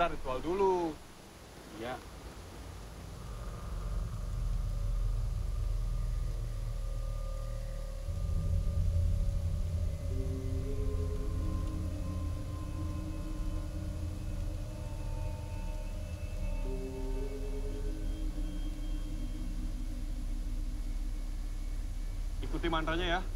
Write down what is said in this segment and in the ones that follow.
kita ritual dulu. Iya. Ikuti mantranya ya.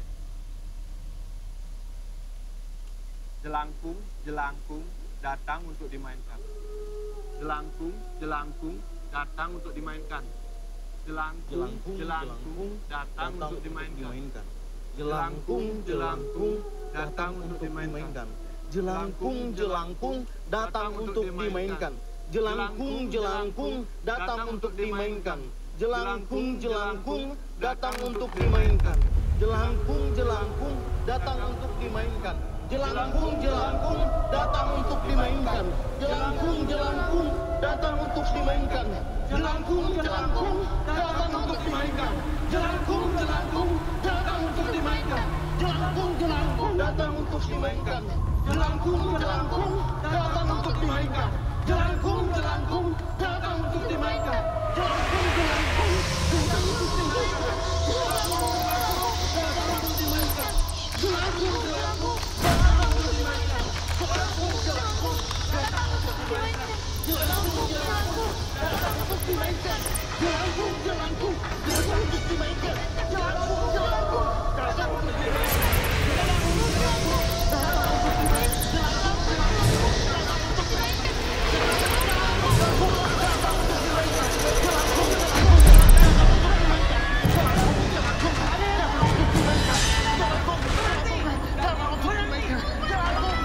Jelangkung, jelangkung, datang untuk dimainkan. Jelangkung, jelangkung, datang untuk dimainkan. Jelangkung, jelangkung, datang untuk dimainkan. Jelangkung, jelangkung, datang untuk dimainkan. Jelangkung, jelangkung, datang untuk dimainkan. Jelangkung, jelangkung, datang untuk dimainkan. Jelangkung, jelangkung, datang untuk dimainkan. Jelangkung, jelangkung, datang untuk dimainkan. Jelangkung, jelangkung, datang untuk dimainkan. Jelangkung, jelangkung, datang untuk dimainkan. Jelangkung, jelangkung, datang untuk dimainkan. Jelangkung, jelangkung, datang untuk dimainkan. Jelangkung, jelangkung, datang untuk dimainkan. Jelangkung, jelangkung, datang untuk dimainkan. Jelangkung, jelangkung, datang untuk dimainkan. Jelangkung, jelangkung, datang untuk dimainkan. Datang untuk dimainkan. Jelangkung, jelangkung, datang untuk dimainkan. Jelangkung, jelangkung, datang untuk dimainkan. Jelangkung, jelangkung, datang untuk dimainkan. Jelangkung, jelangkung, datang untuk dimainkan. Jelangkung, jelangkung, datang untuk dimainkan. Jelangkung, jelangkung, datang untuk dimainkan. Jelangkung, jelangkung, datang untuk dimainkan. Jelangkung, jelangkung, datang untuk dimainkan. Jelangkung, jelangkung, datang untuk dimainkan. Jelangkung, jelangkung, datang untuk dimainkan. Jelangkung, jelangkung, datang untuk dimainkan. Jelangkung,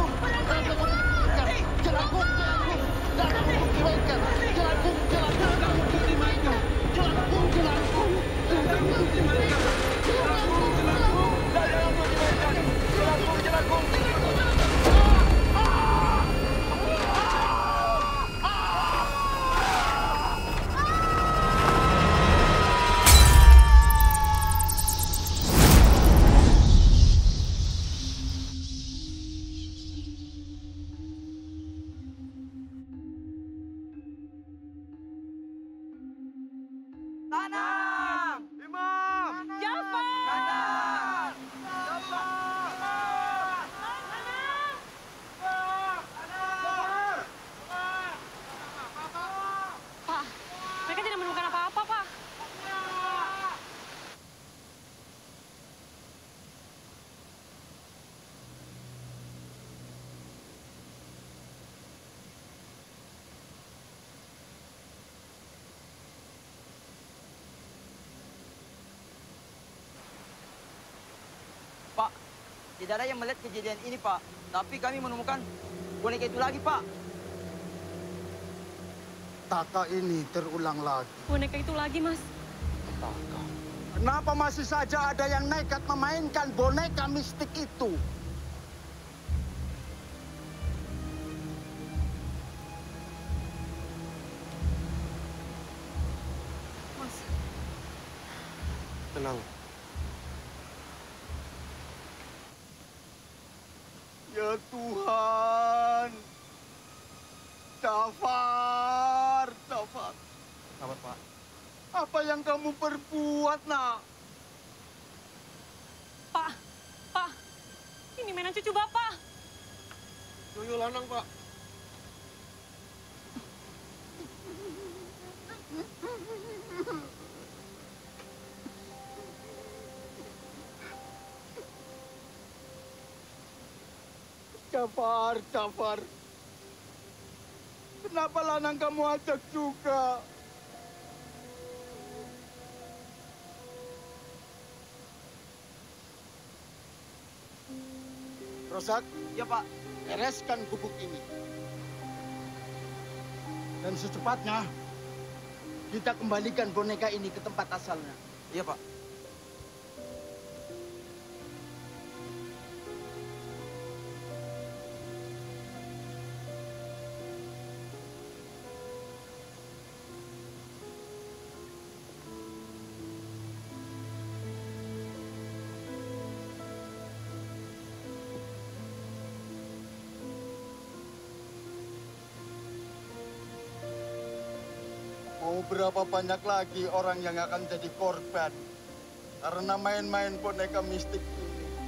jelangkung, datang untuk dimainkan. Jelangkung, jelangkung, datang untuk dimainkan. Jelangkung, jelangkung, datang untuk dimainkan. Jelangkung, jelangkung, datang untuk dimainkan. Jelangkung, jelangkung. Tanam! Imam! Jafar! Tanam! Pak, mereka tidak menemukan apa-apa, Pak. Pak, tidak ada yang melihat kejadian ini, Pak. Tapi kami menemukan boneka itu lagi, Pak. Taka ini terulang lagi. Boneka itu lagi, Mas. Taka. Kenapa masih saja ada yang nekat memainkan boneka mistik itu? Mas, Tenang. Ya Tuhan. Jafar, Jafar. Sabar, Pak. Apa yang kamu perbuat, nak? Pak, ini mainan cucu Bapak. Yoyo lanang, Pak. Jafar, Jafar. Kenapa lanang kamu ajak juga? Rosak, Ya, Pak. bereskan gubuk ini. Dan secepatnya, kita kembalikan boneka ini ke tempat asalnya. Iya, Pak. Mau berapa banyak lagi orang yang akan jadi korban karena main-main boneka mistik ini?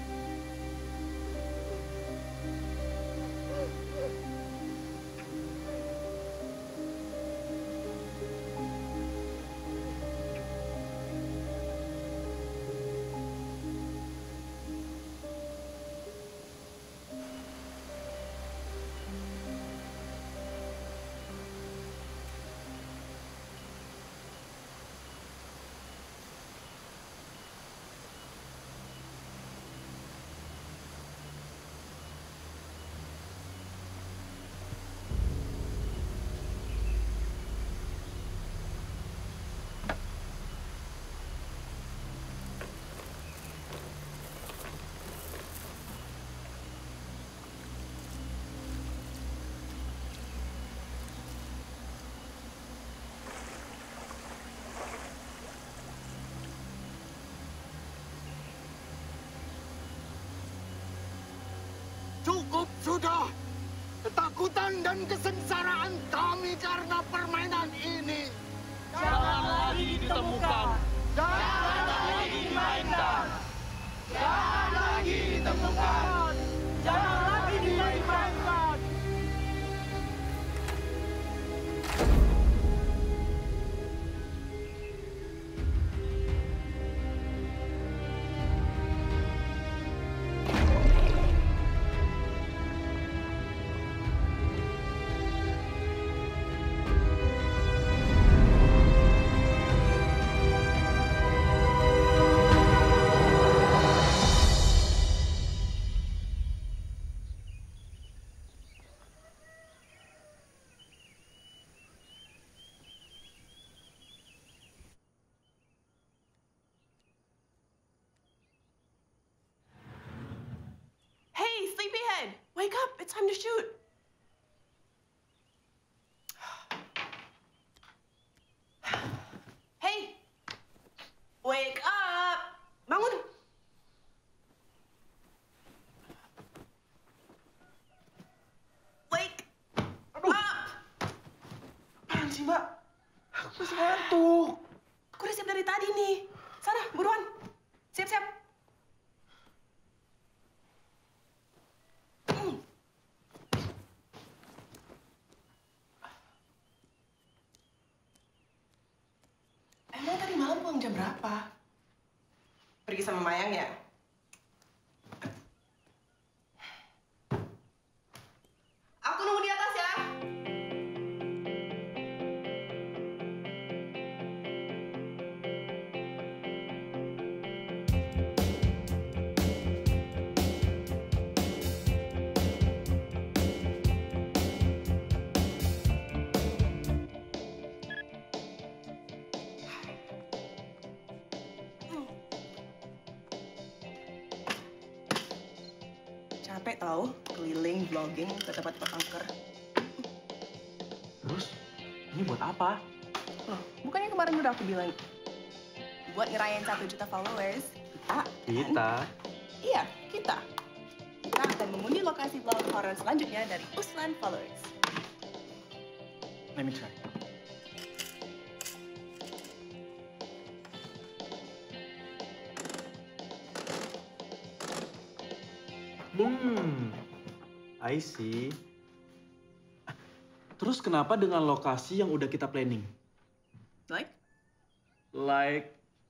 Cukup sudah! Ketakutan dan kesengsaraan kami karena permainan ini. Jangan lagi ditemukan. Jangan lagi dimainkan. Jangan lagi ditemukan. Jangan lagi dimainkan. Hey, sleepyhead! Wake up! It's time to shoot! Hey! Wake up! Bangun! Wake up! Apaan sih, Mbak? Aku masih ngantuk. Aku udah siap dari tadi nih. Sana, buruan. Siap-siap. Emang tadi malam pulang jam berapa? Pergi sama Mayang ya? Aku nunggu di atas ya. Capek tau, keliling vlogging ke tempat-tempat angker. Terus, ini buat apa? Loh, bukannya kemarin udah aku bilang buat ngerayain 1 juta followers. Kita? Iya, kita. Kita akan mengundi lokasi vlog horror selanjutnya dari Uslan Followers. Let me try. I see. Terus kenapa dengan lokasi yang udah kita planning? Like? Like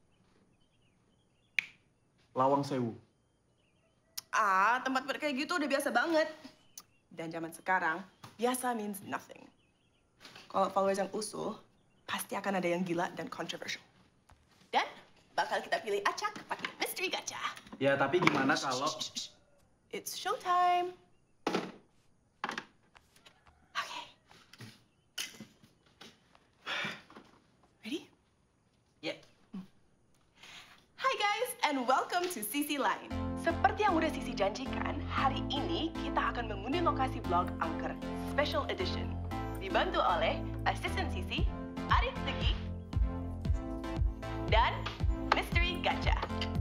Lawang Sewu. Tempat kayak gitu udah biasa banget. Dan zaman sekarang, biasa means nothing. Kalau followers yang usul, pasti akan ada yang gila dan controversial. Dan bakal kita pilih acak pakai mystery gacha. Ya, tapi gimana kalau... It's showtime. Okay. Ready? Yeah. Hi guys, and welcome to Sisi Line. Seperti yang udah Sisi janjikan, hari ini kita akan mengundi lokasi vlog angker Special Edition. Dibantu oleh asisten Sisi, Arif Tegi, dan Mystery Gacha.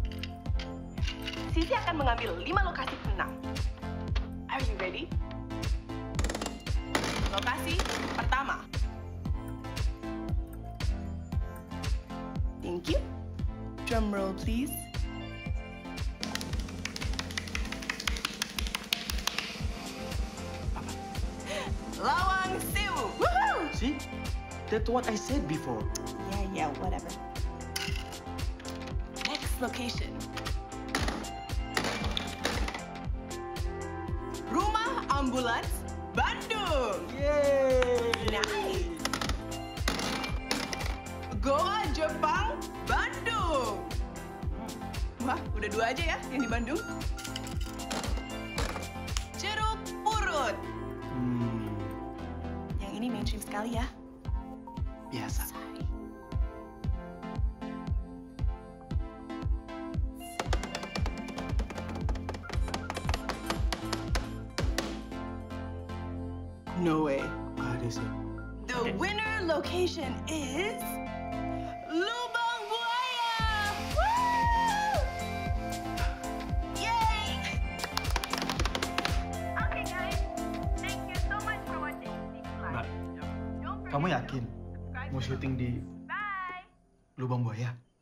Sisi akan mengambil 5 lokasi penenang. Are you ready? Lokasi pertama. roll, please. Lawang Sewu. Woohoo! See? That's what I said before. Yeah, whatever. Next location. Rumah Ambulans Bandung. Yay! Nice. Goa Jepang Bandung. Wah, udah 2 aja ya yang di Bandung. Jeruk Purut. Yang ini mainstream sekali ya. Biasa. Sorry. No way. Ada sih. The winner location is Lubang Buaya. Woo! Yay! Okay guys, thank you so much for watching this live. Mbak, Don't forget kamu to yakin subscribe mau to- syuting di Bye! Lubang Buaya?